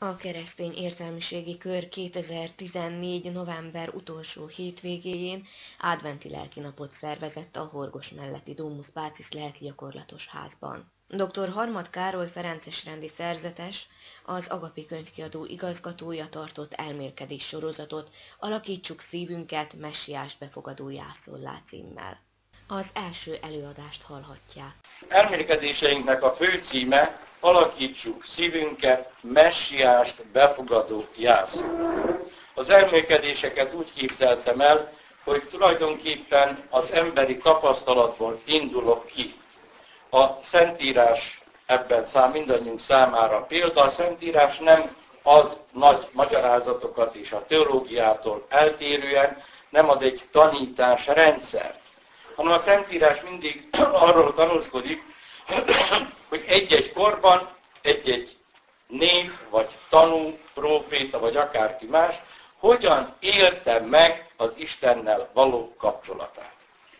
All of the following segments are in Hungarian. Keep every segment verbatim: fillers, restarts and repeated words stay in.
A Keresztény Értelmiségi Kör kétezer-tizennégy. november utolsó hétvégéjén adventi lelkinapot szervezett a Horgos melletti Domus Pacis lelkigyakorlatos házban. dr. Harmad Károly ferences rendi szerzetes, az Agapi könyvkiadó igazgatója tartott elmélkedés sorozatot Alakítsuk szívünket, messiást befogadó jászolá címmel. Az első előadást hallhatják. Elmélkedéseinknek a fő címe Alakítsuk szívünket, messiást befogadó jászolá. Az elmélkedéseket úgy képzeltem el, hogy tulajdonképpen az emberi tapasztalatból indulok ki. A Szentírás ebben szám mindannyiunk számára példa. A Szentírás nem ad nagy magyarázatokat és a teológiától eltérően nem ad egy tanításrendszert, hanem a Szentírás mindig arról tanúskodik, hogy egy-egy korban egy-egy név, vagy tanú, próféta, vagy akárki más, hogyan élte meg az Istennel való kapcsolatát.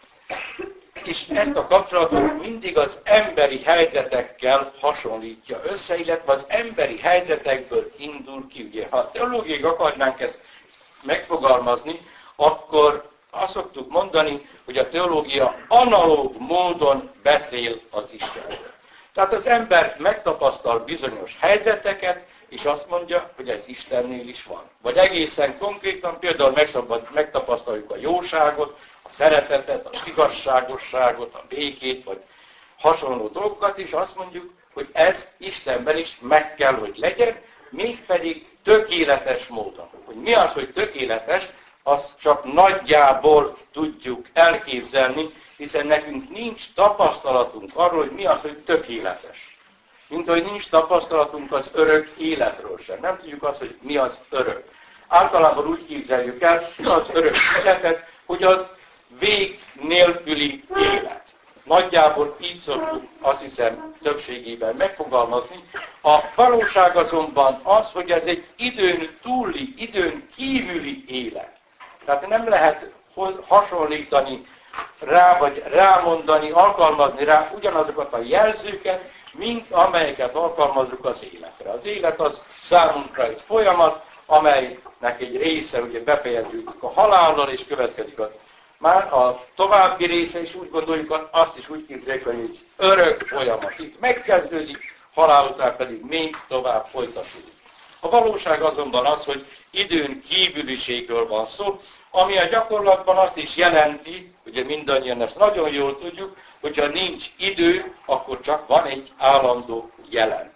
És ezt a kapcsolatot mindig az emberi helyzetekkel hasonlítja össze, illetve az emberi helyzetekből indul ki. Ugye, ha teológiailag akarnánk ezt megfogalmazni, akkor azt szoktuk mondani, hogy a teológia analóg módon beszél az Istenről. Tehát az ember megtapasztal bizonyos helyzeteket, és azt mondja, hogy ez Istennél is van. Vagy egészen konkrétan, például megtapasztaljuk a jóságot, a szeretetet, az igazságosságot, a békét, vagy hasonló dolgokat, és azt mondjuk, hogy ez Istenben is meg kell, hogy legyen, mégpedig tökéletes módon. Hogy mi az, hogy tökéletes, azt csak nagyjából tudjuk elképzelni, hiszen nekünk nincs tapasztalatunk arról, hogy mi az, hogy tökéletes. Mint hogy nincs tapasztalatunk az örök életről sem. Nem tudjuk azt, hogy mi az örök. Általában úgy képzeljük el az örök életet, hogy az vég nélküli élet. Nagyjából így szoktuk, azt hiszem, többségében megfogalmazni. A valóság azonban az, hogy ez egy időn túli, időn kívüli élet. Tehát nem lehet hasonlítani rá, vagy rámondani, alkalmazni rá ugyanazokat a jelzőket, mint amelyeket alkalmazunk az életre. Az élet az számunkra egy folyamat, amelynek egy része ugye befejeződik a halállal, és következik a, már a további része is úgy gondoljuk, azt is úgy képzeljük, hogy egy örök folyamat. Itt megkezdődik, halál után pedig még tovább folytatódik. A valóság azonban az, hogy időn kívüliségről van szó, ami a gyakorlatban azt is jelenti, ugye mindannyian ezt nagyon jól tudjuk, hogyha nincs idő, akkor csak van egy állandó jelen.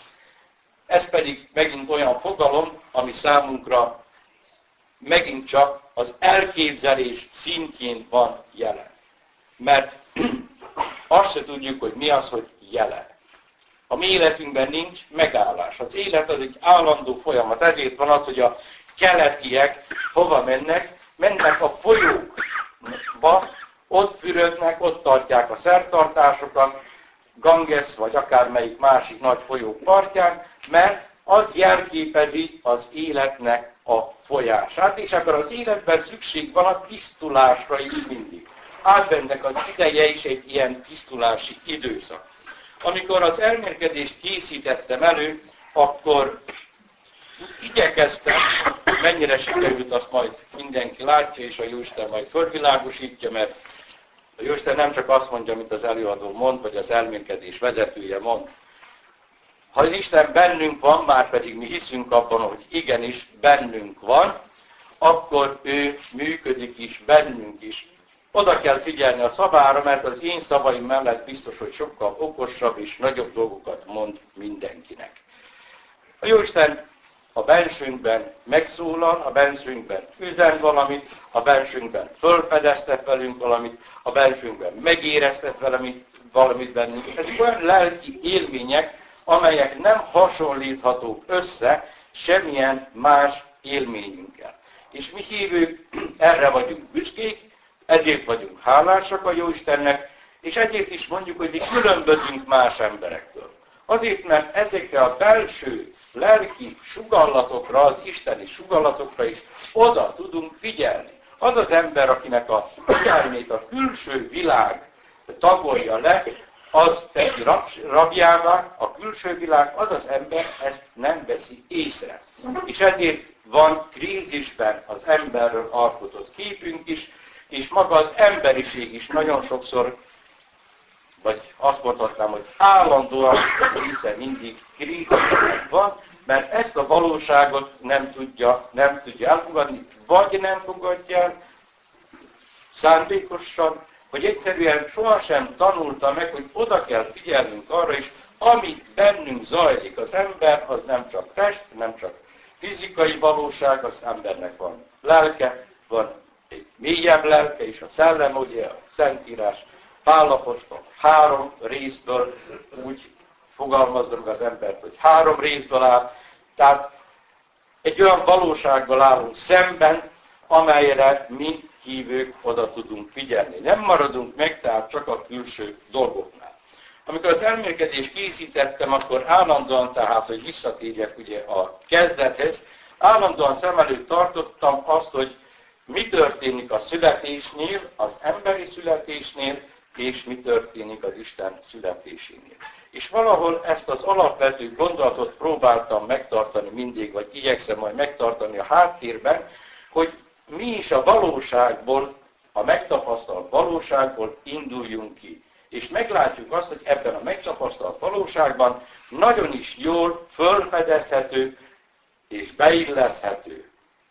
Ez pedig megint olyan fogalom, ami számunkra megint csak az elképzelés szintjén van jelen. Mert azt se tudjuk, hogy mi az, hogy jelen. A mi életünkben nincs megállás. Az élet az egy állandó folyamat. Ezért van az, hogy a keletiek hova mennek, mennek a folyókba, ott fürödnek, ott tartják a szertartásokat, Ganges vagy akármelyik másik nagy folyók partján, mert az jelképezi az életnek a folyását, és ebben az életben szükség van a tisztulásra is mindig. Adventnek az ideje is egy ilyen tisztulási időszak. Amikor az elmélkedést készítettem elő, akkor igyekeztem, mennyire sikerült, azt majd mindenki látja, és a Jóisten majd fölvilágosítja, mert a Jóisten nem csak azt mondja, amit az előadó mond, vagy az elmélkedés vezetője mond. Ha Isten bennünk van, már pedig mi hiszünk abban, hogy igenis bennünk van, akkor ő működik is, bennünk is. Oda kell figyelni a szavára, mert az én szavaim mellett biztos, hogy sokkal okosabb és nagyobb dolgokat mond mindenkinek. A Jóisten a bensőnkben megszólal, a bensőnkben üzen valamit, a bensőnkben fölfedeztet velünk valamit, a bensőnkben megéreztet valamit, valamit bennünk. Ezek olyan lelki élmények, amelyek nem hasonlíthatók össze semmilyen más élményünkkel. És mi hívők erre vagyunk büszkék, ezért vagyunk hálásak a Jóistennek, és ezért is mondjuk, hogy mi különbözünk más emberektől. Azért, mert ezekre a belső lelki sugallatokra, az isteni sugallatokra is oda tudunk figyelni. Az az ember, akinek a figyelmét a külső világ tagolja le, az teszi rab, rabjává, a külső világ, az az ember ezt nem veszi észre. És ezért van krízisben az emberről alkotott képünk is, és maga az emberiség is nagyon sokszor, vagy azt mondhatnám, hogy állandóan része mindig krízisben van, mert ezt a valóságot nem tudja, nem tudja elfogadni, vagy nem fogadja el szándékosan, hogy egyszerűen sohasem tanulta meg, hogy oda kell figyelnünk arra is, ami bennünk zajlik. Az ember az nem csak test, nem csak fizikai valóság, az embernek van lelke, van egy mélyebb lelke, és a szellem, ugye a Szentírás, Pál apostol három részből úgy fogalmazza meg az embert, hogy három részből áll. Tehát egy olyan valósággal állunk szemben, amelyre mi hívők oda tudunk figyelni. Nem maradunk meg, tehát csak a külső dolgoknál. Amikor az elmélkedést készítettem, akkor állandóan, tehát, hogy visszatérjek ugye a kezdethez, állandóan szem előtt tartottam azt, hogy mi történik a születésnél, az emberi születésnél, és mi történik az Isten születésénél. És valahol ezt az alapvető gondolatot próbáltam megtartani mindig, vagy igyekszem majd megtartani a háttérben, hogy mi is a valóságból, a megtapasztalt valóságból induljunk ki. És meglátjuk azt, hogy ebben a megtapasztalt valóságban nagyon is jól fölfedezhető és beilleszhető.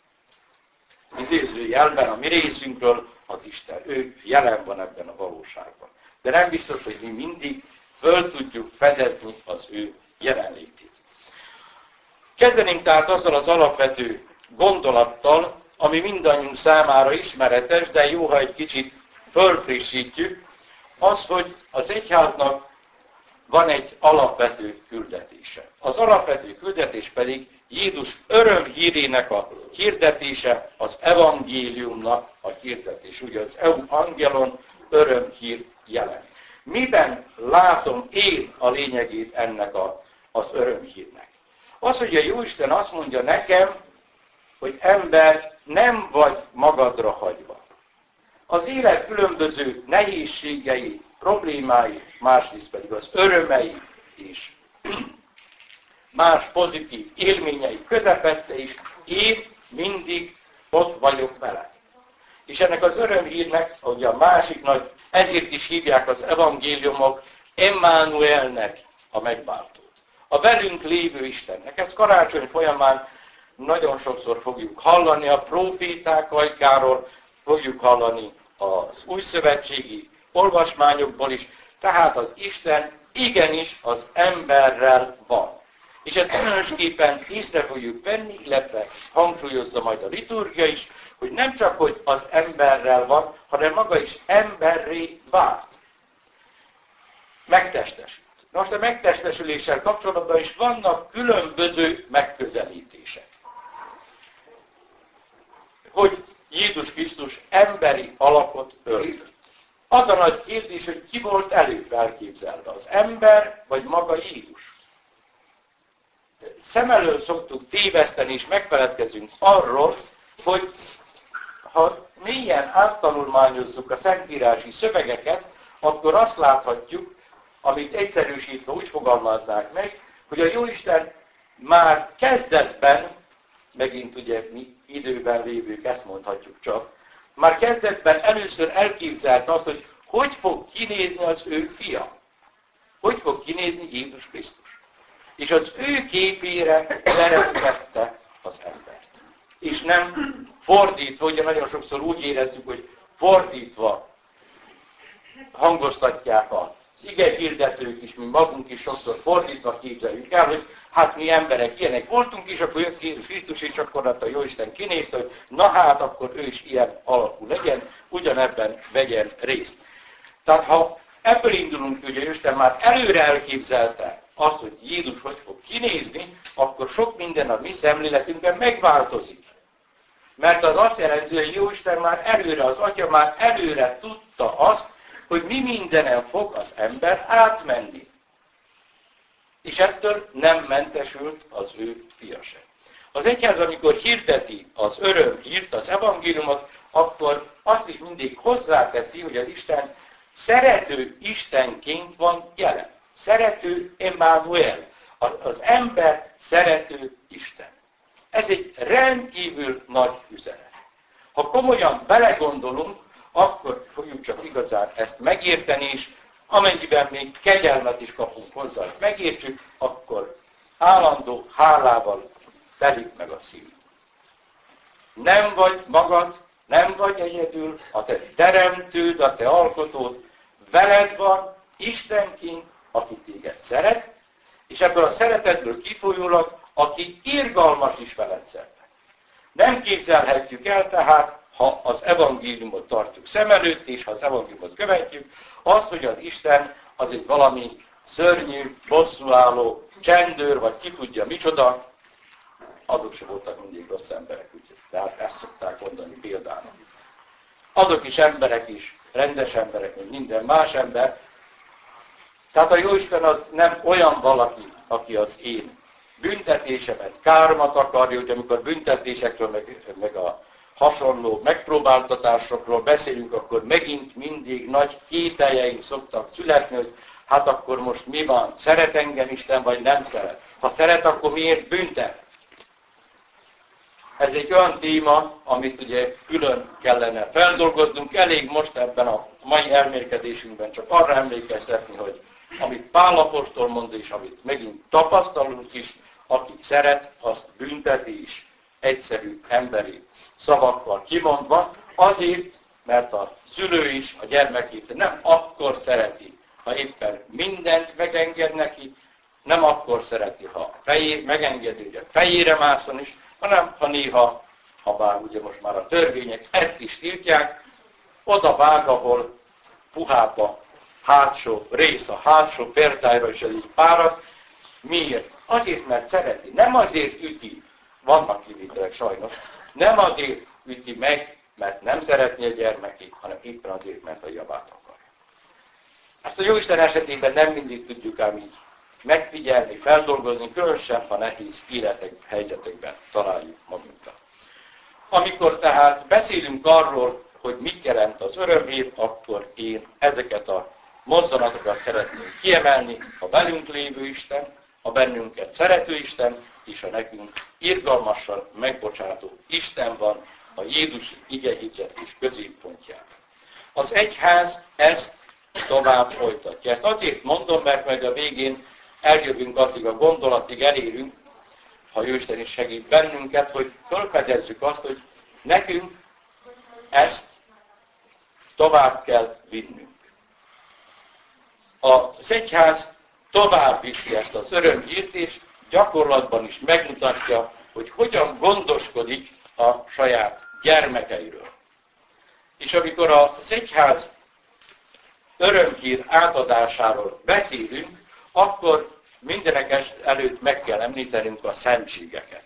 Idézőjelben a mi részünkről az Isten. Ő jelen van ebben a valóságban. De nem biztos, hogy mi mindig föl tudjuk fedezni az ő jelenlétét. Kezdenénk tehát azzal az alapvető gondolattal, ami mindannyiunk számára ismeretes, de jó, ha egy kicsit fölfrissítjük, az, hogy az egyháznak van egy alapvető küldetése. Az alapvető küldetés pedig Jézus örömhírének a hirdetése, az evangéliumnak a hirdetés. Ugye az angelon örömhírt jelent. Miben látom én a lényegét ennek a, az örömhírnek? Az, hogy a Jóisten azt mondja nekem, hogy ember, nem vagy magadra hagyva. Az élet különböző nehézségei, problémái, másrészt pedig az örömei és más pozitív élményei közepette is, én mindig ott vagyok vele. És ennek az örömhírnek, ahogy a másik nagy, ezért is hívják az evangéliumok Emmanuelnek a megváltót. A velünk lévő Istennek. Ezt karácsony folyamán nagyon sokszor fogjuk hallani a próféták ajkáról, fogjuk hallani az újszövetségi olvasmányokból is, tehát az Isten igenis az emberrel van. És ezt különösképpen észre fogjuk venni, illetve hangsúlyozza majd a liturgia is, hogy nem csak, hogy az emberrel van, hanem maga is emberré vált. Megtestesült. Most a megtestesüléssel kapcsolatban is vannak különböző megközelítések. Hogy Jézus Krisztus emberi alakot öltött. Az a nagy kérdés, hogy ki volt előbb elképzelve, az ember vagy maga Jézus. Szem elől szoktuk téveszteni, és megfeledkezünk arról, hogy ha mélyen áttanulmányozzuk a szentírási szövegeket, akkor azt láthatjuk, amit egyszerűsítve úgy fogalmaznák meg, hogy a Jóisten már kezdetben, megint ugye mi időben lévők ezt mondhatjuk csak, már kezdetben először elképzelte azt, hogy hogy fog kinézni az ő fia. Hogy fog kinézni Jézus Krisztus. És az ő képére teremtette az embert. És nem fordítva, ugye nagyon sokszor úgy érezzük, hogy fordítva hangoztatják az igehirdetők is, mi magunk is sokszor fordítva képzeljük el, hogy hát mi emberek ilyenek voltunk, és akkor jött Jézus Krisztus, és akkor a Jóisten kinézte, hogy na hát, akkor ő is ilyen alakú legyen, ugyanebben vegyen részt. Tehát ha ebből indulunk ki, hogy a Isten már előre elképzelte azt, hogy Jézus hogy fog kinézni, akkor sok minden a mi szemléletünkben megváltozik. Mert az azt jelenti, hogy Jóisten már előre, az Atya már előre tudta azt, hogy mi mindenen fog az ember átmenni. És ettől nem mentesült az ő fia sem. Az egyház, amikor hirdeti az örömhírt, az evangéliumot, akkor azt is mindig hozzáteszi, hogy az Isten szerető Istenként van jelen. Szerető Emmanuel. Az ember szerető Isten. Ez egy rendkívül nagy üzenet. Ha komolyan belegondolunk, akkor fogjuk csak igazán ezt megérteni, és amennyiben még kegyelmet is kapunk hozzá, hogy megértsük, akkor állandó hálával telik meg a szív. Nem vagy magad, nem vagy egyedül, a te teremtőd, a te alkotód veled van, Istenként, aki téged szeret, és ebből a szeretetből kifolyólag, aki irgalmas is veled szemben. Nem képzelhetjük el tehát, ha az evangéliumot tartjuk szem előtt, és ha az evangéliumot követjük, azt, hogy az Isten az egy valami szörnyű, bosszúálló, csendőr, vagy ki tudja micsoda, azok se voltak mindig rossz emberek, úgyhogy, tehát ezt szokták mondani például. Azok is emberek is, rendes emberek, mint minden más ember. Tehát a Jóisten az nem olyan valaki, aki az én büntetésemet, káromat akarja, hogy amikor büntetésekről, meg, meg a hasonló megpróbáltatásokról beszélünk, akkor megint mindig nagy kételjeink szoktak születni, hogy hát akkor most mi van, szeret engem Isten, vagy nem szeret? Ha szeret, akkor miért büntet? Ez egy olyan téma, amit ugye külön kellene feldolgoznunk. Elég most ebben a mai elmélkedésünkben csak arra emlékeztetni, hogy amit Pál apostol mond, és amit megint tapasztalunk is, akit szeret, azt bünteti is egyszerű emberi szavakkal kimondva, azért, mert a szülő is a gyermekét nem akkor szereti, ha éppen mindent megenged neki, nem akkor szereti, ha fejé, megengedi, hogy a fejére mászon is, hanem ha néha, ha bár ugye most már a törvények ezt is tiltják, oda vág, ahol puhább a hátsó rész, a hátsó pertájra is így párad. Miért? Azért, mert szereti. Nem azért üti, vannak kivételek sajnos, nem azért üti meg, mert nem szeretné a gyermekét, hanem éppen azért, mert a javát akarja. Ezt a Jóisten esetében nem mindig tudjuk ám így megfigyelni, feldolgozni, különösen, ha nehéz életek, helyzetekben találjuk magunkat. Amikor tehát beszélünk arról, hogy mit jelent az örömhír, akkor én ezeket a mozzanatokat szeretném kiemelni, a velünk lévő Isten, a bennünket szerető Isten, és a nekünk irgalmasan megbocsátó Isten van a jézusi igehirdetés középpontjában. Az egyház ezt tovább folytatja. Ezt azért mondom, mert majd a végén eljövünk addig a gondolatig, elérünk, ha Jóisten is segít bennünket, hogy felfedezzük azt, hogy nekünk ezt tovább kell vinnünk. Az egyház tovább viszi ezt az örömhírt, és gyakorlatban is megmutatja, hogy hogyan gondoskodik a saját gyermekeiről. És amikor az egyház örömhír átadásáról beszélünk, akkor mindenek előtt meg kell említenünk a szentségeket.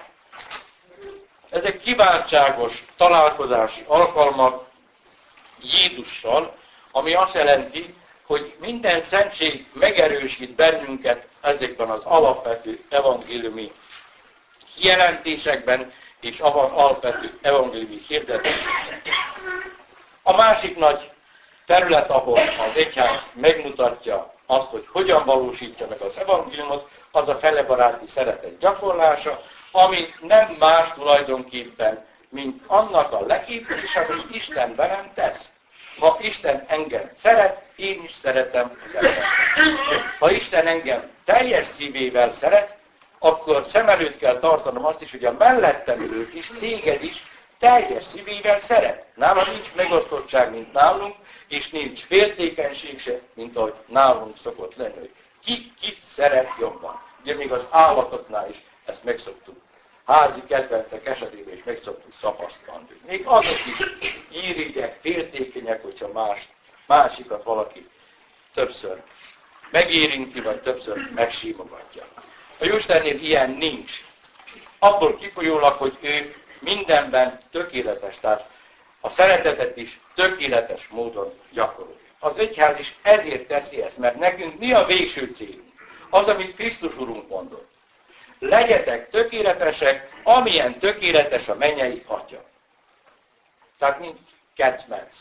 Ezek kiváltságos találkozási alkalmak Jézussal, ami azt jelenti, hogy minden szentség megerősít bennünket ezekben az alapvető evangéliumi kijelentésekben és alapvető evangéliumi hirdetésben. A másik nagy terület, ahol az egyház megmutatja azt, hogy hogyan valósítja meg az evangéliumot, az a felebaráti szeretet gyakorlása, ami nem más tulajdonképpen, mint annak a leképzése, hogy Isten velem tesz. Ha Isten engem szeret, én is szeretem az embert. Ha Isten engem teljes szívével szeret, akkor szem előtt kell tartanom azt is, hogy a mellettem ülők is, téged is teljes szívével szeret. Nála nincs megosztottság, mint nálunk, és nincs féltékenység se, mint ahogy nálunk szokott lenni. Ki kit szeret jobban. Ugye még az állatoknál is ezt megszoktuk. Házi kedvencek esetében is megszoktuk tapasztalni. Még azok is irigyek, féltékenyek, hogyha más, másikat valaki többször megérinti, vagy többször megsímogatja. A Jóistennél ilyen nincs. Abból kifolyólag, hogy ő mindenben tökéletes, tehát a szeretetet is tökéletes módon gyakorolja. Az egyház is ezért teszi ezt, mert nekünk mi a végső célunk? Az, amit Krisztus Urunk mondott. Legyetek tökéletesek, amilyen tökéletes a mennyei Atya. Tehát nincs kecmec.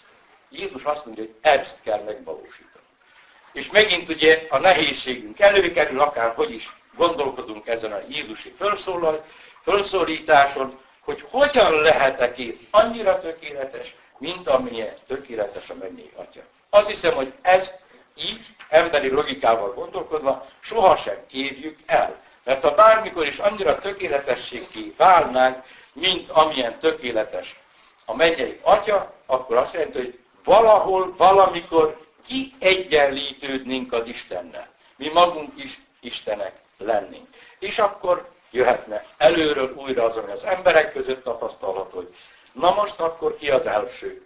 Jézus azt mondja, hogy ezt kell megvalósítani. És megint ugye a nehézségünk előkerül, akárhogy is gondolkodunk ezen a Jézusi felszólal, felszólításon, hogy hogyan lehetek én annyira tökéletes, mint amilyen tökéletes a mennyei Atya. Azt hiszem, hogy ezt így, emberi logikával gondolkodva, sohasem érjük el. Mert ha bármikor is annyira tökéletességé válnánk, mint amilyen tökéletes a mennyei Atya, akkor azt jelenti, hogy valahol, valamikor kiegyenlítődnénk az Istennel. Mi magunk is Istenek lennénk. És akkor jöhetne előről újra az, ami az emberek között tapasztalható, hogy na most akkor ki az első?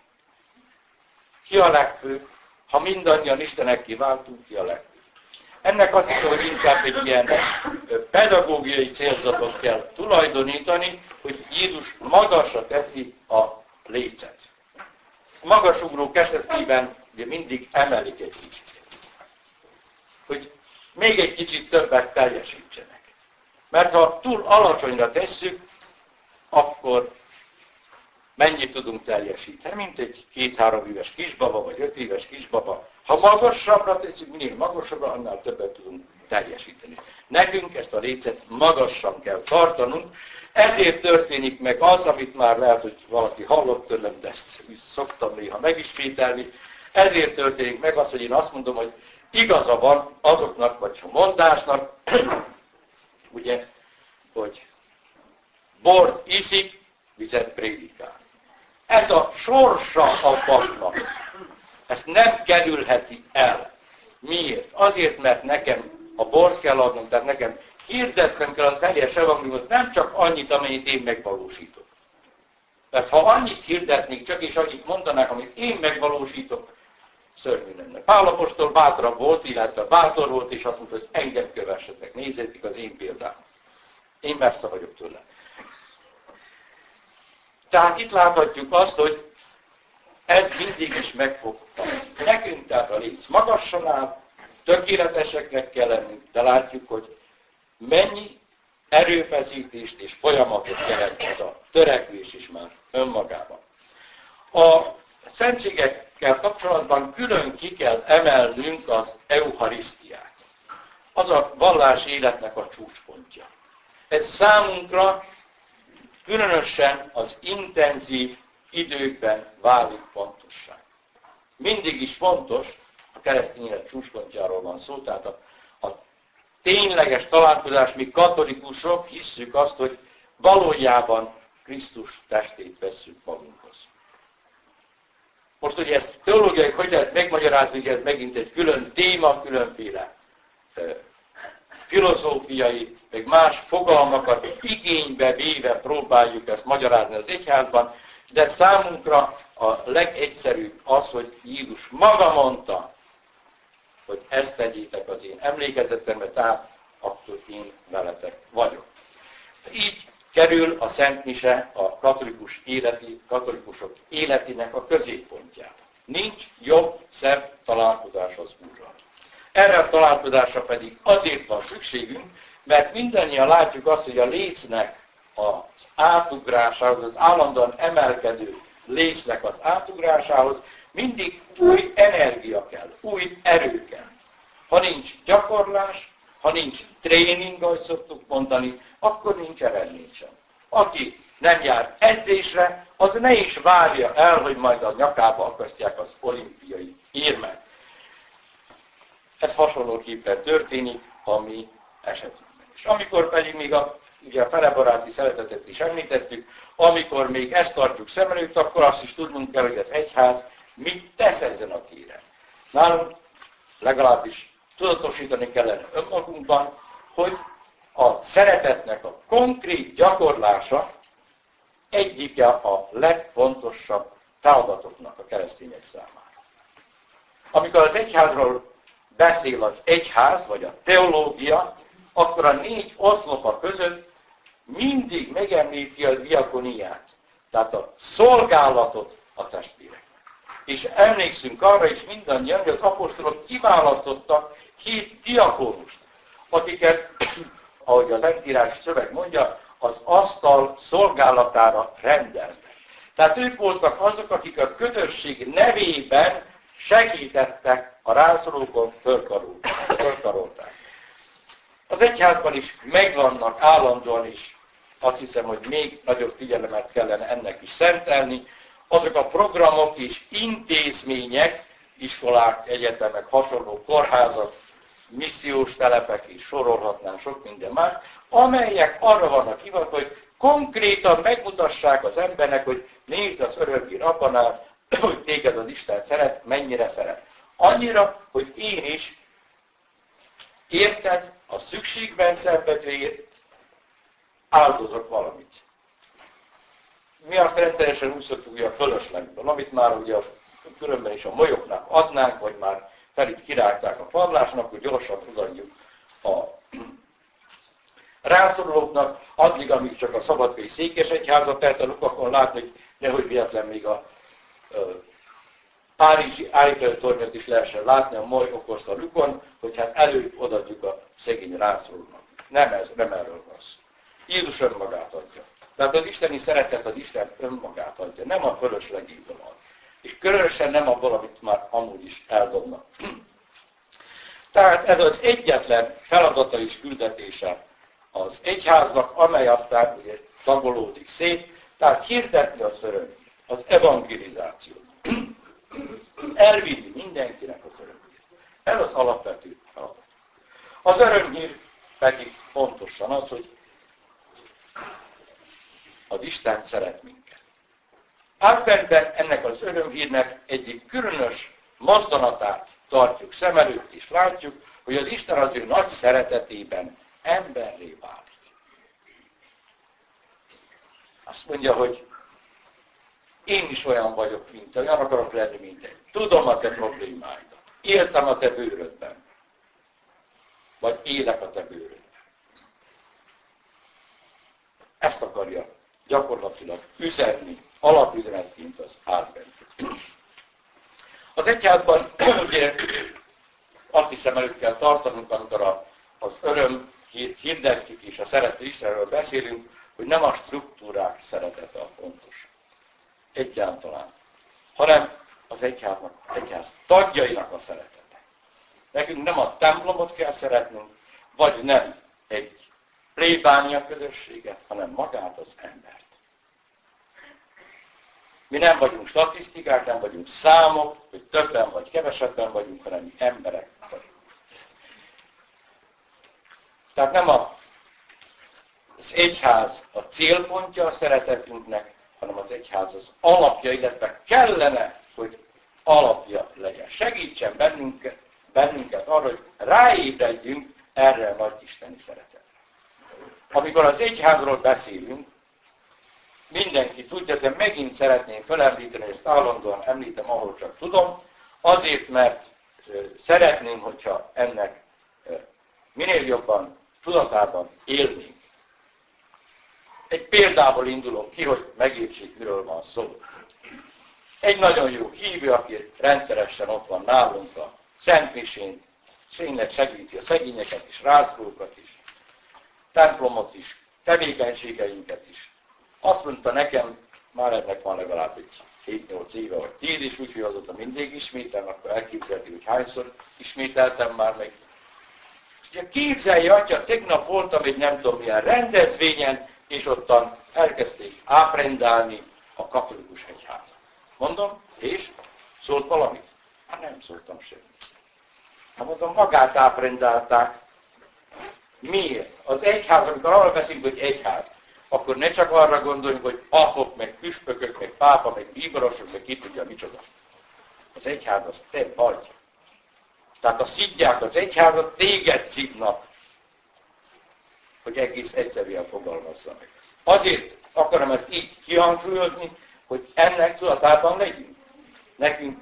Ki a legfőbb? Ha mindannyian Istenekké váltunk, ki a legfőbb? Ennek azt hiszem, hogy inkább egy ilyen pedagógiai célzatot kell tulajdonítani, hogy Jézus magasra teszi a lécet. A magasugrók esetében ugye mindig emelik egy kicsit. Hogy még egy kicsit többet teljesítsenek. Mert ha túl alacsonyra tesszük, akkor mennyit tudunk teljesíteni, mint egy két-három éves kisbaba, vagy öt éves kisbaba. Ha magasabbra tesszük, minél magasabbra, annál többet tudunk teljesíteni. Nekünk ezt a lécet magasan kell tartanunk, ezért történik meg az, amit már lehet, hogy valaki hallott tőlem, de ezt szoktam néha megismételni, ezért történik meg az, hogy én azt mondom, hogy igaza van azoknak, vagy a mondásnak, ugye, hogy bort iszik, vizet prédikál. Ez a sorsa a papnak. Ezt nem kerülheti el. Miért? Azért, mert nekem a bort kell adnom, tehát nekem hirdetnem kell a teljes evangéliumot, nem csak annyit, amennyit én megvalósítok. Mert ha annyit hirdetnék, csak és annyit mondanák, amit én megvalósítok, szörnyű lenne. Pál apostol bátrabb volt, illetve bátor volt, és azt mondta, hogy engem kövessetek, nézzétek az én példám. Én messze vagyok tőle. Tehát itt láthatjuk azt, hogy ez mindig is meg fog tartani. Nekünk tehát a léc magasan áll, tökéleteseknek kell lennünk, de látjuk, hogy mennyi erőfeszítést és folyamatot jelent ez a törekvés is már önmagában. A szentségekkel kapcsolatban külön ki kell emelnünk az eucharisztiát. Az a vallás életnek a csúcspontja. Ez számunkra különösen az intenzív időkben válik fontossá. Mindig is fontos, a keresztény élet csúcspontjáról van szó, tehát a, a tényleges találkozás, mi katolikusok hisszük azt, hogy valójában Krisztus testét vesszük magunkhoz. Most ugye ezt teológiai, hogy lehet megmagyarázni, hogy ez megint egy külön téma, különféle e, filozófiai, meg más fogalmakat igénybe véve próbáljuk ezt magyarázni az egyházban, de számunkra a legegyszerűbb az, hogy Jézus maga mondta, hogy ezt tegyétek az én emlékezetembe, tehát akkor én veletek vagyok. Így kerül a Szent Mise a katolikus életi, katolikusok életének a középpontjába. Nincs jobb, szebb találkozás az Úrral. Erre a találkozásra pedig azért van szükségünk, mert mindannyian látjuk azt, hogy a lécnek az átugrásához, az állandóan emelkedő lécnek az átugrásához mindig új energia kell, új erő kell. Ha nincs gyakorlás, ha nincs tréning, ahogy szoktuk mondani, akkor nincs eredmény sem. Aki nem jár edzésre, az ne is várja el, hogy majd a nyakába akasztják az olimpiai érmet. Ez hasonlóképpen történik a mi esetünkben. És amikor pedig még a, ugye a felebaráti szeretetet is említettük, amikor még ezt tartjuk szem előtt, akkor azt is tudnunk kell, hogy az egyház mit tesz ezen a téren. Nálunk legalábbis tudatosítani kellene önmagunkban, hogy a szeretetnek a konkrét gyakorlása egyike a legfontosabb feladatoknak a keresztények számára. Amikor az egyházról beszél az egyház, vagy a teológia, akkor a négy oszlopa között mindig megemlíti a diakoniát, tehát a szolgálatot a testvéreknek. És emlékszünk arra is mindannyian, hogy az apostolok kiválasztottak hét diakónust, akiket, ahogy a Szentírás szöveg mondja, az asztal szolgálatára rendeltek. Tehát ők voltak azok, akik a közösség nevében segítettek a rászorulókon, fölkarolták. Az egyházban is megvannak állandóan is, azt hiszem, hogy még nagyobb figyelemet kellene ennek is szentelni, azok a programok és intézmények, iskolák, egyetemek, hasonló kórházak, missziós telepek is sorolhatnánk sok minden más, amelyek arra vannak hivatva, hogy konkrétan megmutassák az embernek, hogy nézd, az örökkér abban áll, hogy téged az Isten szeret, mennyire szeret. Annyira, hogy én is érted, a szükségben szenvedőért áldozok valamit. Mi azt rendszeresen úgy szoktuk, hogy a fölöslegből, amit már ugye különben is a molyoknak adnánk, vagy már fel itt kirágták a padlásnak, hogy gyorsan odaadjuk a rászorulóknak, addig, amíg csak a szabadkai székesegyházat telt a lukakon látni, hogy nehogy véletlen még a Párizsi Eiffel-tornyot is lehessen látni a moly okozta a lukon, hogy hát előbb odaadjuk a szegény rászorulóknak. Nem, ez, nem erről van szó. Jézus önmagát adja. Tehát az isteni szeretet az Isten önmagát adja, nem a fölöslegéből ad. És különösen nem abból, amit már amúgy is eldobnak. Tehát ez az egyetlen feladata és küldetése az egyháznak, amely aztán ugye tagolódik szét, tehát hirdetni az örömhírt, az evangelizációt. Elvinni mindenkinek az örömhírt. Ez az alapvető feladat. Az örömhír pedig pontosan az, hogy az Isten szeret minket. Adventben ennek az örömhírnek egyik különös mozzanatát tartjuk szem előtt, és látjuk, hogy az Isten az ő nagy szeretetében emberré válik. Azt mondja, hogy én is olyan vagyok, mint te, olyan akarok lenni, mint te. Tudom a te problémáidat. Éltem a te bőrödben. Vagy élek a te bőrödben. Ezt akarja gyakorlatilag üzenni, alapüzenetként az advent. Az egyházban ugye azt hiszem előtt kell tartanunk, amikor a, az öröm hirdetjük és a szerető Istenről beszélünk, hogy nem a struktúrák szeretete a fontos. Egyáltalán. Hanem az egyháznak, egyház tagjainak a szeretete. Nekünk nem a templomot kell szeretnünk, vagy nem egy plébánia közösséget, hanem magát az embert. Mi nem vagyunk statisztikák, nem vagyunk számok, hogy többen vagy kevesebben vagyunk, hanem mi emberek vagyunk. Tehát nem a, az egyház a célpontja a szeretetünknek, hanem az egyház az alapja, illetve kellene, hogy alapja legyen. Segítsen bennünket, bennünket arra, hogy ráébredjünk erre a nagy isteni szeretetre. Amikor az egyházról beszélünk, mindenki tudja, de megint szeretném felemlíteni, ezt állandóan említem, ahol csak tudom, azért, mert szeretném, hogyha ennek minél jobban tudatában élnénk. Egy példából indulok ki, hogy megértsék, miről van szó. Egy nagyon jó hívő, aki rendszeresen ott van nálunk a Szentmisén, tényleg segíti a szegényeket is, rászorulókat is, templomot is, tevékenységeinket is. Azt mondta nekem, már ennek van legalább egy hét-nyolc éve, vagy tíz is, úgyhogy azóta mindig ismételem, akkor elképzelhető, hogy hányszor ismételtem már meg. Ugye képzelje, atya, tegnap voltam egy nem tudom milyen rendezvényen, és ottan elkezdték áprendálni a katolikus egyházat. Mondom, és? Szólt valamit? Hát nem szóltam semmit. Hát mondom, magát áprendálták. Miért? Az egyház, amikor arra beszélünk, hogy egyház, akkor ne csak arra gondoljunk, hogy papok, meg püspökök, meg pápa, meg bíborosok, meg ki tudja micsoda. Az egyház az te vagy. Tehát ha szidják az egyházat, téged szidnak, hogy egész egyszerűen fogalmazza meg. Azért akarom ezt így kihangsúlyozni, hogy ennek tudatában legyünk. Nekünk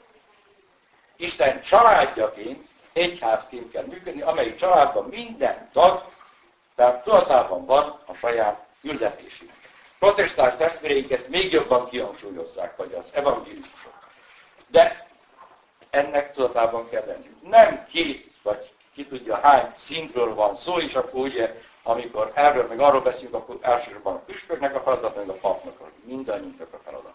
Isten családjaként, egyházként kell működni, amelyik családban minden tag, tehát tudatában van a saját küldetésének. Protestáns testvéreink ezt még jobban kihangsúlyozzák, vagy az evangélikusok. De ennek tudatában kell lennünk. Nem két, vagy ki tudja hány szintről van szó, és akkor ugye, amikor erről meg arról beszélünk, akkor elsősorban a püspöknek a feladat, meg a papnak, mindannyiunknak a feladat.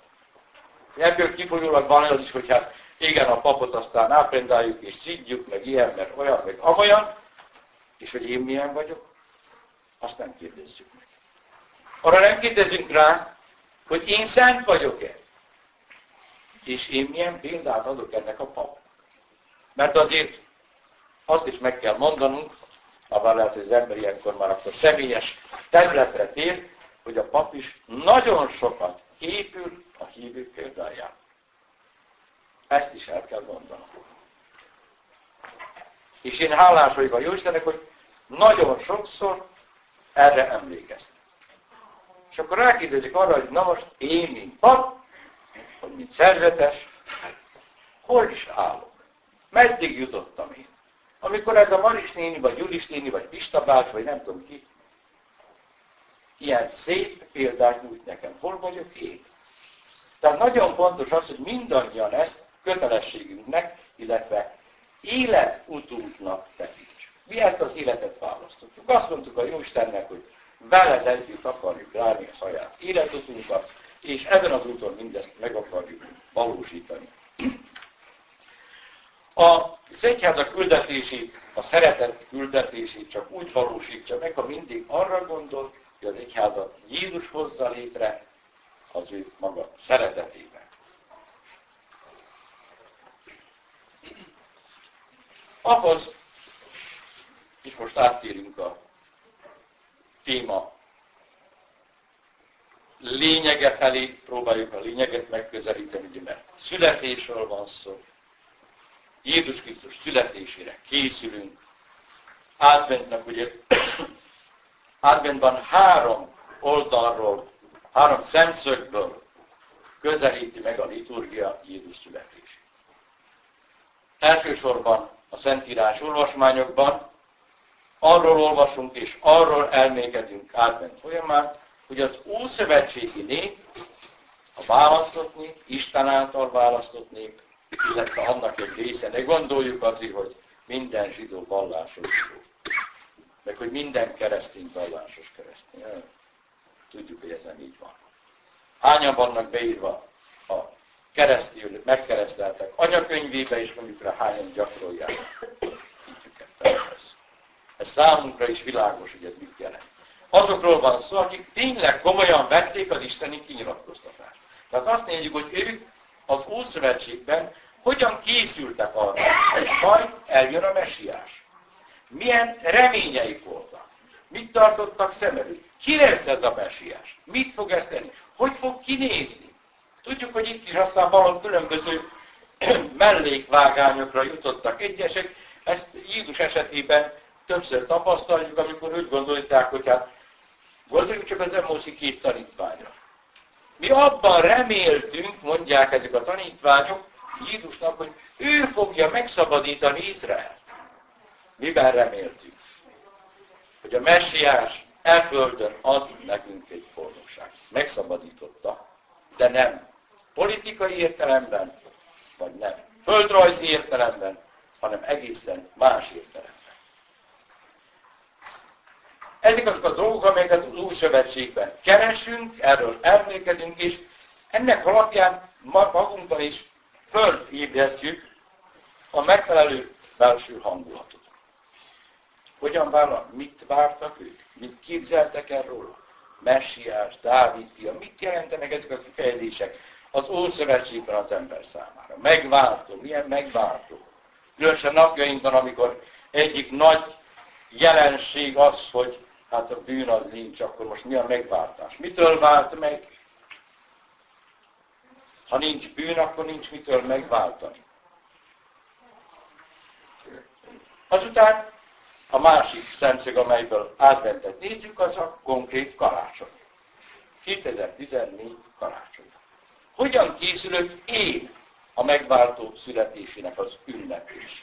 Ebből kifolyólag van az is, hogy hát igen, a papot aztán áprendáljuk és szidjuk, meg ilyen, meg olyan, meg amolyan, és hogy én milyen vagyok, azt nem kérdezzük meg. Arra nem kérdezünk rá, hogy én szent vagyok-e, és én milyen példát adok ennek a papnak. Mert azért azt is meg kell mondanunk, abban lehet, hogy az ember ilyenkor már akkor személyes területre tér, hogy a pap is nagyon sokat épül a hívők példáján. Ezt is el kell mondanom. És én hálás vagyok a Jóistennek, hogy nagyon sokszor erre emlékeztem. És akkor rákérdezik arra, hogy na most én, mint pap, vagy mint szerzetes, hol is állok? Meddig jutottam én? Amikor ez a Maris néni, vagy Julis néni, vagy Pista bács, vagy nem tudom ki, ilyen szép példát nyújt nekem. Hol vagyok én? Tehát nagyon fontos az, hogy mindannyian ezt kötelességünknek, illetve életutunknak tekintsük. Mi ezt az életet választottuk. Azt mondtuk a Jóistennek, hogy veled együtt akarjuk járni a saját életutunkat, és ezen az úton mindezt meg akarjuk valósítani. Az egyházak küldetését, a szeretet küldetését csak úgy valósítja meg, ha mindig arra gondol, hogy az egyházat Jézus hozza létre az ő maga szeretetében. Ahhoz, és most áttérünk a téma lényege felé, próbáljuk a lényeget megközelíteni, ugye, mert születésről van szó, Jézus Krisztus születésére készülünk. Adventnek ugye, Adventban három oldalról, három szemszögből közelíti meg a liturgia Jézus születését. Elsősorban a Szentírás olvasmányokban arról olvasunk és arról elmékedünk Advent folyamán, hogy az ószövetségi nép, a választott nép, Isten által választott nép, illetve annak egy része, ne gondoljuk azért, hogy minden zsidó vallásos zsidó, meg hogy minden keresztény vallásos keresztény. Tudjuk, hogy ez nem így van. Hányan vannak beírva a keresztül megkereszteltek anyakönyvébe, és mondjuk rá hányan gyakorolják. Ez számunkra is világos, hogy ez mit jelent. Azokról van szó, akik tényleg komolyan vették az isteni kinyilatkoztatást. Tehát azt nézzük, hogy ők az Ószövetségben hogyan készültek arra, hogy majd eljön a Messiás. Milyen reményeik voltak. Mit tartottak szem előtt. Ki lesz ez a Messiás? Mit fog ezt tenni? Hogy fog kinézni? Tudjuk, hogy itt is aztán valami különböző mellékvágányokra jutottak egyesek. Ezt Jézus esetében többször tapasztaljuk, amikor úgy gondolták, hogy hát gondoljuk csak az Emmóuszi két tanítványra. Mi abban reméltünk, mondják ezek a tanítványok Jézusnak, hogy ő fogja megszabadítani Izraelt. Miben reméltünk? Hogy a Messiás elföldön ad nekünk egy boldogságot. Megszabadította, de nem politikai értelemben, vagy nem földrajzi értelemben, hanem egészen más értelemben. Ezek azok a dolgok, amelyeket az Új Szövetségben keresünk, erről emlékezünk, és ennek alapján magunkban is fölébresztjük a megfelelő belső hangulatot. Hogyan várnak, mit vártak ők? Mit képzeltek erről? Messiás, Dávid fia, mit jelentenek ezek a kifejezések az Ószövetségben az ember számára? Megváltó, milyen megváltó? Különösen napjainkban, amikor egyik nagy jelenség az, hogy hát a bűn az nincs, akkor most mi a megváltás? Mitől vált meg? Ha nincs bűn, akkor nincs mitől megváltani. Azután a másik szemszög, amelyből adventet nézzük, az a konkrét karácsony. kétezer-tizennégy karácsony. Hogyan készülök én a megváltó születésének az ünneplésére?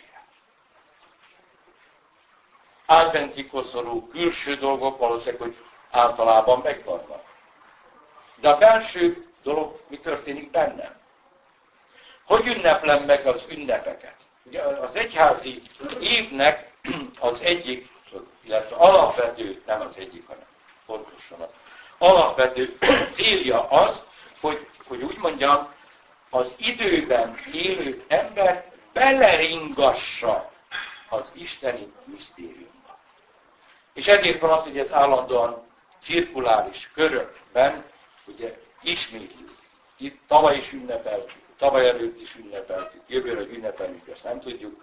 Adventikhoz szoruló külső dolgok valószínűleg, hogy általában megvannak. De a belső dolog mi történik bennem? Hogy ünneplem meg az ünnepeket? Ugye az egyházi évnek az egyik, illetve alapvető, nem az egyik, hanem pontosan az alapvető célja az, hogy, hogy úgy mondjam, az időben élő embert beleringgassa az isteni misztériumba. És ezért van az, hogy ez állandóan cirkuláris körökben, ugye ismétljük. Itt tavaly is ünnepeltük, tavaly előtt is ünnepeltük, jövőre ünnepelünk, ezt nem tudjuk.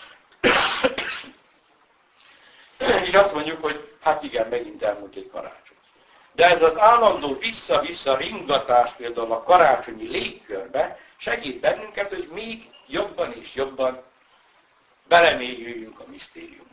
És azt mondjuk, hogy hát igen, megint elmúlt egy karácsony. De ez az állandó vissza-vissza ringatás például a karácsonyi légkörbe segít bennünket, hogy még jobban és jobban belemélyüljünk a misztériumba.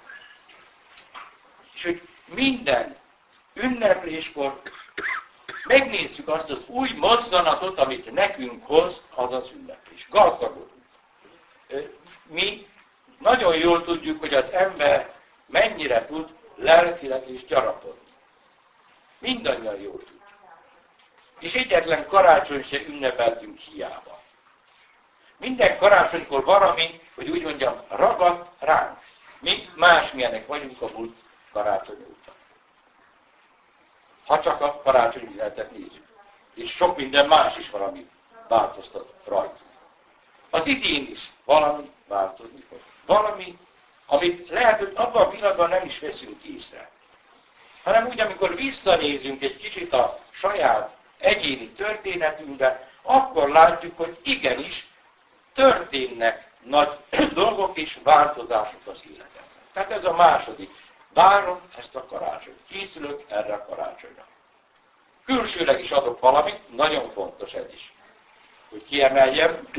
És hogy minden ünnepléskor megnézzük azt az új mozzanatot, amit nekünk hoz az az ünneplés. Gazdagodunk. Mi nagyon jól tudjuk, hogy az ember mennyire tud lelkileg is gyarapodni. Mindannyian jól tudjuk. És egyetlen karácsony se ünnepeltünk hiába. Minden karácsonykor valami, hogy úgy mondjam, ragad ránk. Mi másmilyenek vagyunk a múlt karácsony óta. Ha csak a karácsonyi üzenetet nézzük. És sok minden más is valami változtat rajta. Az idén is valami változni fog. Valami, amit lehet, hogy abban a pillanatban nem is veszünk észre. Hanem úgy, amikor visszanézünk egy kicsit a saját egyéni történetünkbe, akkor látjuk, hogy igenis történnek nagy dolgok és változások az életemben. Tehát ez a második. Várom ezt a karácsonyt. Készülök erre a karácsonyra. Külsőleg is adok valamit, nagyon fontos ez is, hogy kiemeljem,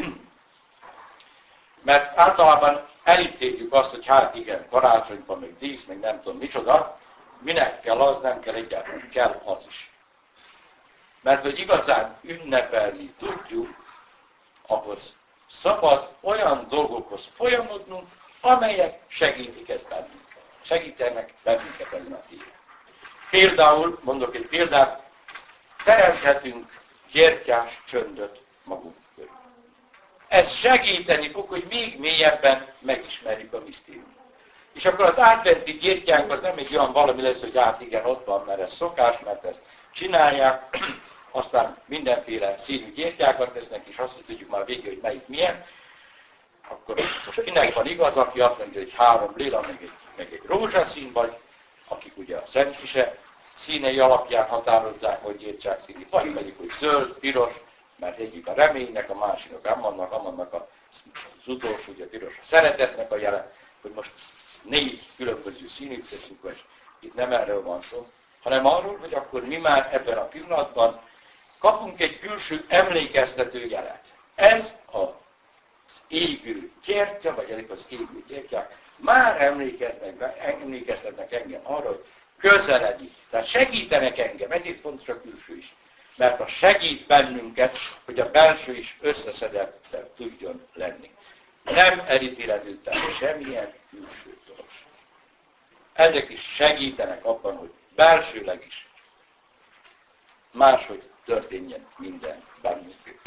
mert általában elítéljük azt, hogy hát igen, karácsony van, meg dísz, meg nem tudom micsoda, minek kell az, nem kell egyáltalán, kell az is. Mert hogy igazán ünnepelni tudjuk, ahhoz szabad olyan dolgokhoz folyamodnunk, amelyek segítik ezt bennünket. Segítenek bennünket ezen a téren. Például, mondok egy példát, teremthetünk gyertyás csöndöt magunk körül. Ez segíteni fog, hogy még mélyebben megismerjük a misztériumot. És akkor az adventi gyertyánk az nem egy olyan valami lesz, hogy hát igen, ott van, mert ez szokás, mert ezt csinálják, aztán mindenféle színű gyertyákat tesznek, és azt tudjuk már végig, hogy melyik milyen. Akkor most kinek van igaz, aki azt mondja, hogy három lila, meg egy, meg egy rózsaszín, vagy akik ugye a Szent Mise színei alapján határozzák, hogy gyertyák színét, vagy pedig, hogy zöld, piros, mert egyik a reménynek, a másiknak amannak, amannak az utolsó, ugye a piros a szeretetnek a jele, hogy most négy különböző színűt teszünk, és itt nem erről van szó, hanem arról, hogy akkor mi már ebben a pillanatban kapunk egy külső emlékeztető jelet. Ez az égő gyertya, vagy ezek az égő gyertyák már emlékeznek, emlékeztetnek engem arra, hogy közeledik. Tehát segítenek engem, ezért fontos a külső is. Mert a segít bennünket, hogy a belső is összeszedettebb tudjon lenni. Nem elítélhető tehát semmilyen külső dolog. Ezek is segítenek abban, hogy belsőleg is máshogy történjen minden bennünk.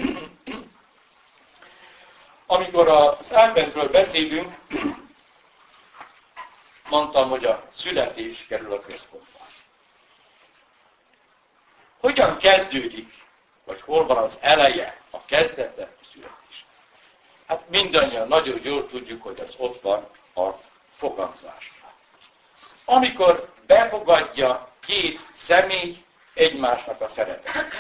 Amikor az adventről beszélünk, mondtam, hogy a születés kerül a központba. Hogyan kezdődik, vagy hol van az eleje, a kezdete a születés? Hát mindannyian nagyon jól tudjuk, hogy az ott van a fogamzás. Amikor befogadja két személy egymásnak a szeretetet.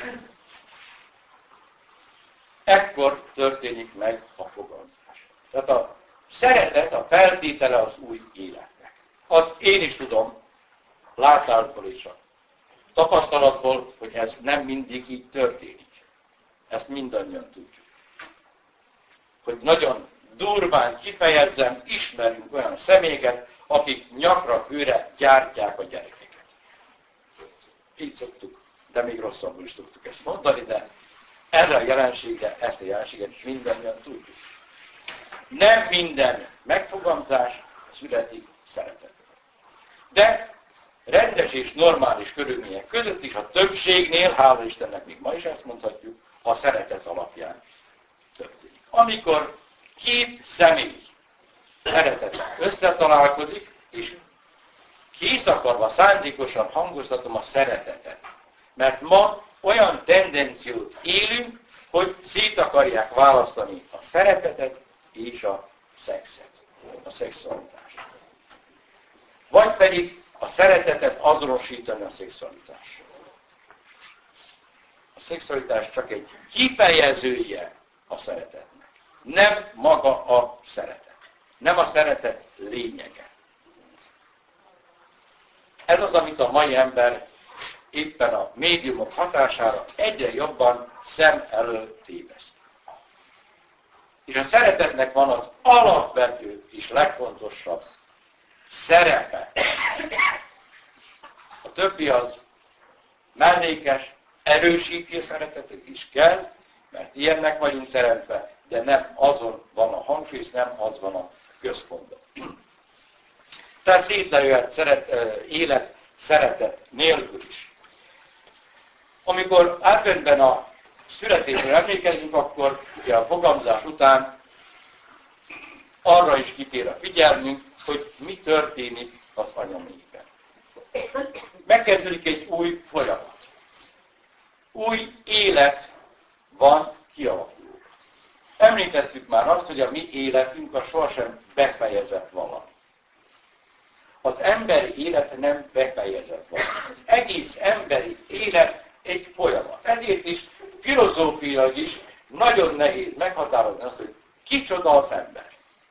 Ekkor történik meg a fogamzás. Tehát a szeretet a feltétele az új életnek. Azt én is tudom, látásból és a tapasztalatból, hogy ez nem mindig így történik. Ezt mindannyian tudjuk. Hogy nagyon durván kifejezzem, ismerünk olyan személyeket, akik nyakra hőre gyártják a gyerekeket. Így szoktuk, de még rosszabbul is szoktuk ezt mondani, de erre a jelenségre, ezt a jelenséget mindannyian tudjuk. Nem minden megfogalmazás születik szeretetből. De rendes és normális körülmények között is a többségnél, hála Istennek még ma is ezt mondhatjuk, a szeretet alapján történik. Amikor két személy szeretetben összetalálkozik, és kész akarva szándékosan hangoztatom a szeretetet. Mert ma olyan tendenciót élünk, hogy szét akarják választani a szeretetet és a szexet, a szexualitást. Vagy pedig a szeretetet azonosítani a szexualitással. A szexualitás csak egy kifejezője a szeretetnek. Nem maga a szeretet. Nem a szeretet lényege. Ez az, amit a mai ember éppen a médiumok hatására egyre jobban szem elől téveszt. És a szeretetnek van az alapvető és legfontosabb szerepe. A többi az mellékes, erősíti a szeretetet is kell, mert ilyennek vagyunk teremtve, de nem azon van a hangsúly, nem az van a központban. Tehát létrejöhet szeret, élet szeretet nélkül is. Amikor adventben a születésre emlékezünk, akkor ugye a fogamzás után arra is kitér a figyelmünk, hogy mi történik az anyaméhben. Megkezdődik egy új folyamat. Új élet van kialakuló. Említettük már azt, hogy a mi életünk a sohasem befejezett valami. Az emberi élet nem befejezett valami. Az egész emberi élet egy folyamat. Ezért is filozófiailag is nagyon nehéz meghatározni azt, hogy kicsoda az ember.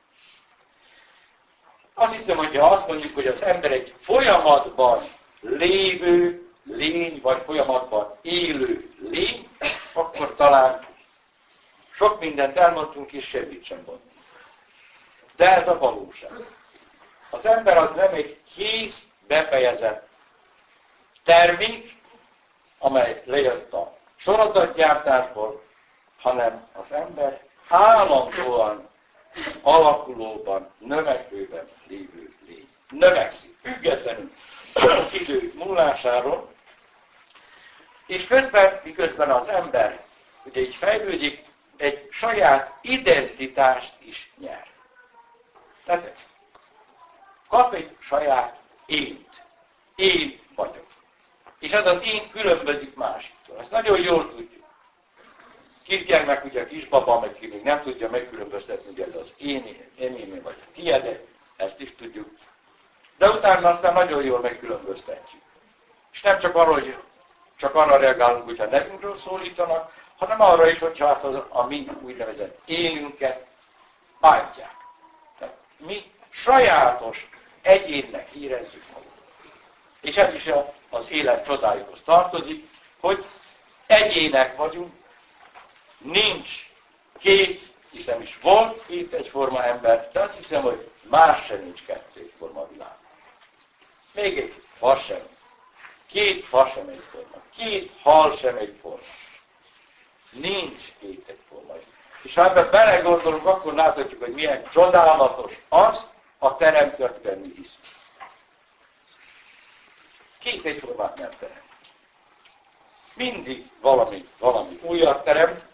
Azt hiszem, hogy ha azt mondjuk, hogy az ember egy folyamatban lévő lény, vagy folyamatban élő lény, akkor talán sok mindent elmondtunk, és semmit sem mondtunk. De ez a valóság. Az ember az nem egy kész, befejezett termék, amely lejött a sorozatgyártásból, hanem az ember állandóan alakulóban, növekvőben lévő lény. Növekszik, függetlenül az idő múlásáról, és közben, miközben az ember ugye így fejlődik, egy saját identitást is nyer. Tehát kap egy saját ént. Én vagyok. És ez az én különbözik másiktól. Ezt nagyon jól tudjuk. Kisgyermek, ugye a kisbaba, meg ki még nem tudja megkülönböztetni, ugye ez az én, enyém vagy a tiéd, ezt is tudjuk. De utána aztán nagyon jól megkülönböztetjük. És nem csak arra, hogy csak arra reagálunk, hogyha nevünkről szólítanak, hanem arra is, hogyha hát az, a mi úgynevezett énünket bántják. Tehát mi sajátos egyénnek érezzük magunkat. És ez is az élet csodájukhoz tartozik, hogy egyének vagyunk, nincs két, és nem is volt két egyforma ember, de azt hiszem, hogy más sem nincs kettő egyforma világ. Még egy fas sem. Két fas sem egyforma. Két hal sem egyforma. Nincs két egyforma. És ha ebben belegondolunk, akkor láthatjuk, hogy milyen csodálatos az a teremtőkben mi hiszünk. Két egyformát nem teremt. Mindig valami, valami újat teremt.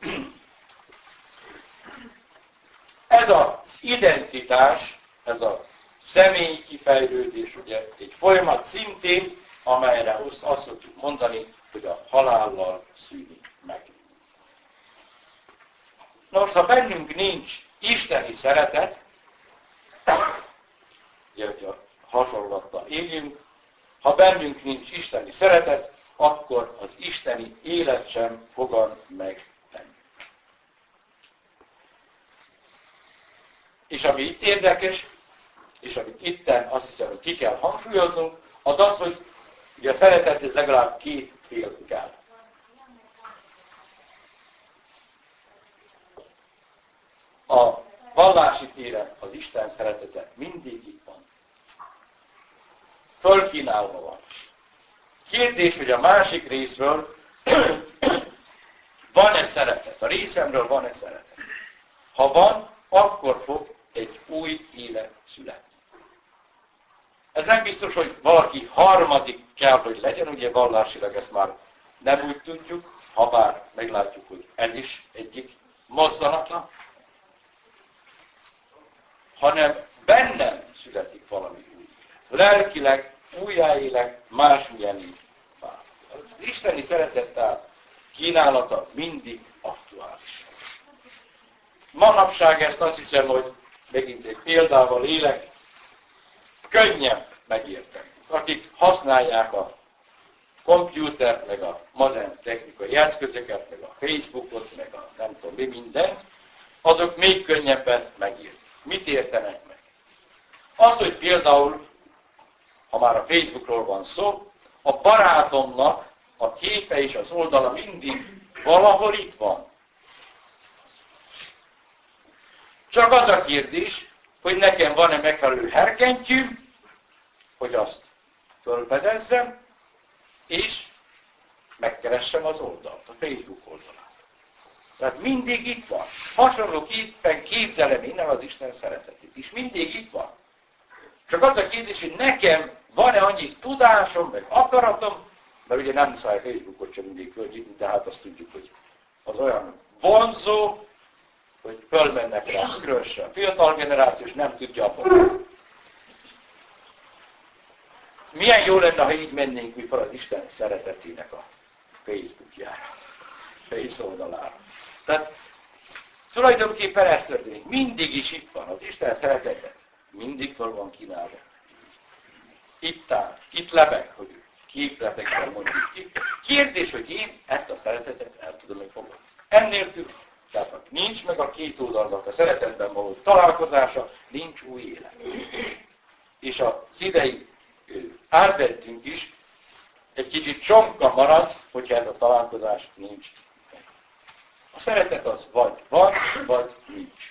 Ez az identitás, ez a személyi kifejlődés, ugye egy folyamat szintén, amelyre azt szoktuk mondani, hogy a halállal szűnik meg. Na most, ha bennünk nincs isteni szeretet, ugye, hogy a hasonlattal éljünk, ha bennünk nincs isteni szeretet, akkor az isteni élet sem fogan meg bennünk. És ami itt érdekes, és amit itten azt hiszem, hogy ki kell hangsúlyoznunk, az az, hogy ugye a szeretethez legalább két fél kell. A vallási téren az Isten szeretete mindig itt van. Fölkínálva van. Kérdés, hogy a másik részről van-e szeretet? A részemről van-e szeretet? Ha van, akkor fog egy új élet születni. Ez nem biztos, hogy valaki harmadik kell, hogy legyen, ugye vallásilag ezt már nem úgy tudjuk, ha bár meglátjuk, hogy ez is egyik mozzanata, hanem bennem születik valami új élet. Lelkileg, újjáélek, másmilyen így. Az isteni szeretettel kínálata mindig aktuális. aktuális. Manapság ezt azt hiszem, hogy megint egy példával élek, könnyebb megérteni. Akik használják a kompjútert, meg a modern technikai eszközöket, meg a Facebookot, meg a nem tudom mi mindent, azok még könnyebben megértik. Mit értenek meg? Az, hogy például, ha már a Facebookról van szó, a barátomnak a képe és az oldala mindig valahol itt van. Csak az a kérdés, hogy nekem van-e megfelelő herkentyűm, hogy azt fölfedezzem, és megkeressem az oldalt, a Facebook oldalát. Tehát mindig itt van. Hasonlóképpen képzelem innen az Isten szeretetét is. Mindig itt van. Csak az a kérdés, hogy nekem van-e annyi tudásom, meg akaratom, mert ugye nem muszáj Facebookot sem mindig fölnyitni, de hát azt tudjuk, hogy az olyan vonzó, hogy fölmennek rá, különösen a fiatal generáció, és nem tudja abban. Milyen jó lenne, ha így mennénk mi fel az Isten szeretetének a Facebookjára, Face oldalára. Tehát tulajdonképpen ez történik. Mindig is itt van az Isten szeretete. Mindig föl van kínálva. Itt áll, itt lebeg, hogy képletekben mondjuk ki. Kérdés, hogy én ezt a szeretetet el tudom én fogadni. Ennélkül, tehát ha nincs meg a két oldalnak a szeretetben való találkozása, nincs új élet. És az idei adventünk is egy kicsit csonka marad, hogyha ez a találkozás nincs. A szeretet az vagy van, vagy nincs.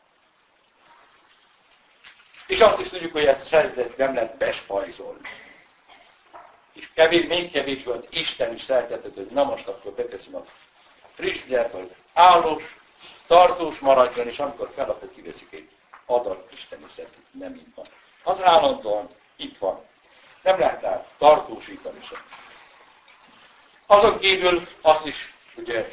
És azt is tudjuk, hogy ezt a szeretetet nem lehet bespajzolni. És kevés, még kevésbé az Isten is szeretetet, hogy na most akkor beteszem a frissidet, hogy állós, tartós maradjon, és amikor kell, akkor kiveszik egy adag isteni szeretet. Nem így van. Az állandóan itt van. Nem lehet át tartósítani sem. Azon kívül azt is, ugye,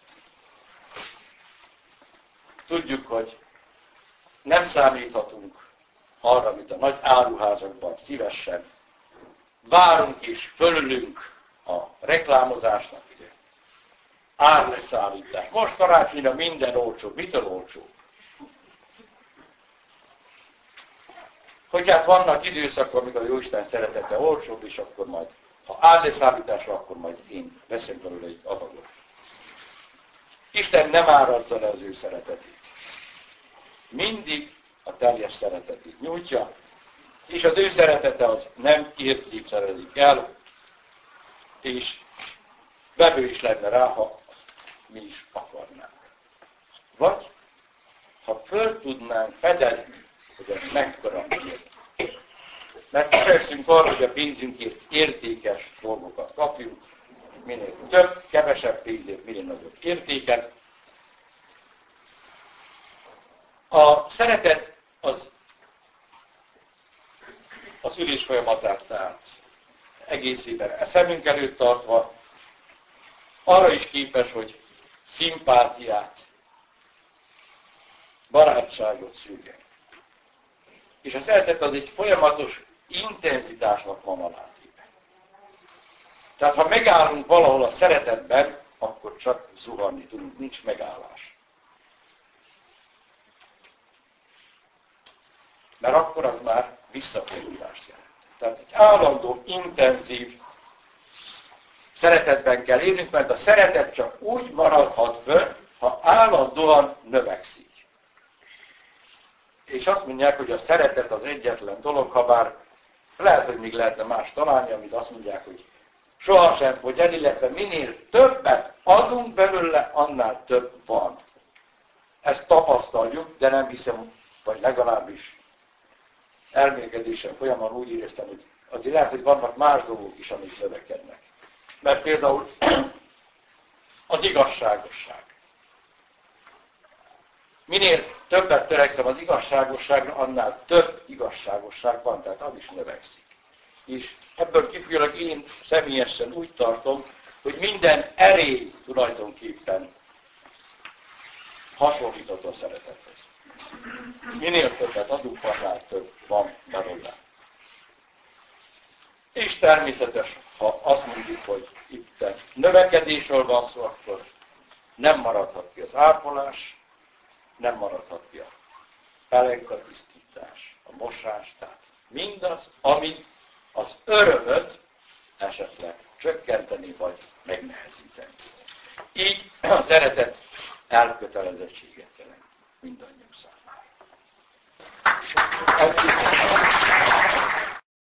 tudjuk, hogy nem számíthatunk arra, amit a nagy áruházakban szívesen várunk és fölülünk a reklámozásnak, ugye. Árleszállítás. Most karácsonyra minden olcsó. Mitől olcsó? Hogy hát vannak időszakok, amikor a Jóisten szeretete olcsóbb, és akkor majd, ha árleszállításra, akkor majd én veszem belőle egy adagot. Isten nem árazza le az ő szeretetét. Mindig a teljes szeretetét nyújtja, és az ő szeretete az nem értékeledik el, és vevő is lenne rá, ha mi is akarnánk. Vagy, ha föl tudnánk fedezni, hogy ez mekkora miért. Mert törekszünk arra, hogy a pénzünkért értékes dolgokat kapjunk, minél több, kevesebb pénzért, minél nagyobb értéket. A szeretet az, az ülés folyamatát, tehát egészében szemünk előtt tartva, arra is képes, hogy szimpátiát, barátságot szüljen. És a szeretet az egy folyamatos intenzitásnak van alátéve. Tehát ha megállunk valahol a szeretetben, akkor csak zuhanni tudunk, nincs megállás. Mert akkor az már visszafordulást jelent. Tehát egy állandó, intenzív szeretetben kell élnünk, mert a szeretet csak úgy maradhat fönn, ha állandóan növekszik. És azt mondják, hogy a szeretet az egyetlen dolog, ha bár lehet, hogy még lehetne más találni, amit azt mondják, hogy sohasem fogy el, illetve minél többet adunk belőle, annál több van. Ezt tapasztaljuk, de nem hiszem, vagy legalábbis elmélkedésem folyamán úgy éreztem, hogy azért lehet, hogy vannak más dolgok is, amik növekednek. Mert például az igazságosság. Minél többet törekszem az igazságosságra, annál több igazságosság van, tehát az is növekszik. És ebből kifolyólag én személyesen úgy tartom, hogy minden erély tulajdonképpen hasonlítható a szeretethez. Minél többet adunk, annál több van belőle. És természetes, ha azt mondjuk, hogy itt növekedésről van szó, akkor nem maradhat ki az ápolás, nem maradhat ki a pelenkatisztítás, a mosás, tehát mindaz, ami az örömöt esetleg csökkenteni vagy megnehezíteni. Így a szeretet elkötelezettséget jelent mindannyiunk számára.